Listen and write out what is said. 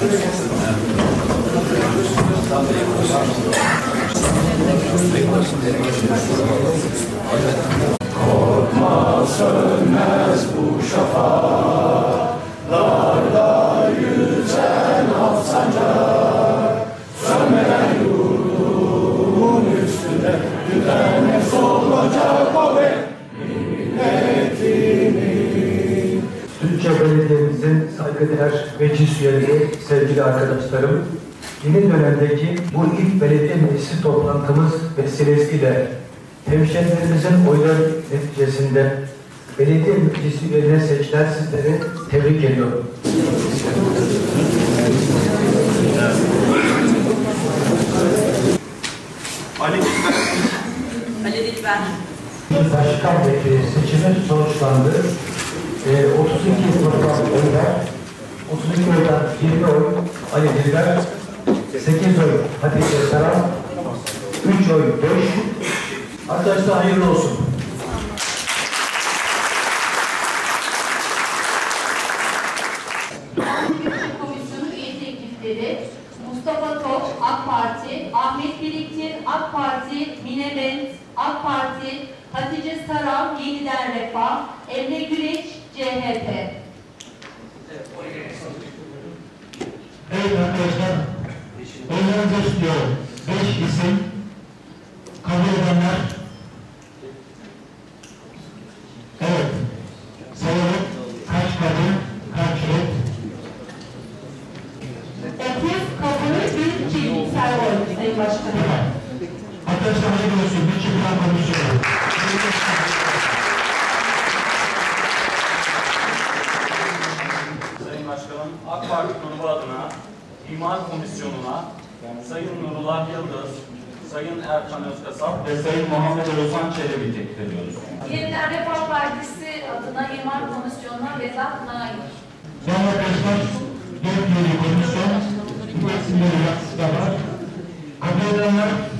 Korkma sönmez bu şafaklarda yüzen al sancak, sönmeden yurdumun üstünde düzenle solacak o ve milletimin. Türkçe Belediye'mizin saygıdeğer meclis üyeleri, sevgili arkadaşlarım, yeni dönemdeki bu ilk belediye meclisi toplantımız vesilesiyle hemşehrilerimizin oyları neticesinde belediye meclisi üyelerine seçilen sizleri tebrik ediyorum. Ali Dilber. Başkan vekili seçimi sonuçlandı. 32 program oylar, 32 oydan 20 oy Ali Dilber, 8 oy Hatice Saran, 3 oy 5. Arkadaşlar hayırlı olsun. Komisyonu üye teklifleri Mustafa Tok AK Parti, Ahmet Biriktir AK Parti, Mine Bent AK Parti, Hatice Saran Yeniden Refah, Emre Güleç CHP. Evet arkadaşlar, oylarınızı istiyorum. 5 isim kabul edenler. Evet. Sayalım. Kaç kadın, kaç red? 30 kabul, 1 çiftliksel oy Sayın Başkanım. Arkadaşlar hayırlı olsun. Bir çiftliğe konuşuyorum. Sayın Başkanım, AK Parti grubu adına İmar Komisyonu'na Sayın Nurullah Yıldız, Sayın Erkan Özkasap ve Sayın Muhammed Özhan Çelebi teklif ediyoruz. Yeniden Refah Partisi adına İmar Komisyonu'na Vedat Nail. Son arkadaşlar 4 üyeli komisyon. Bu isimleri yatsıda var. Kabul edenler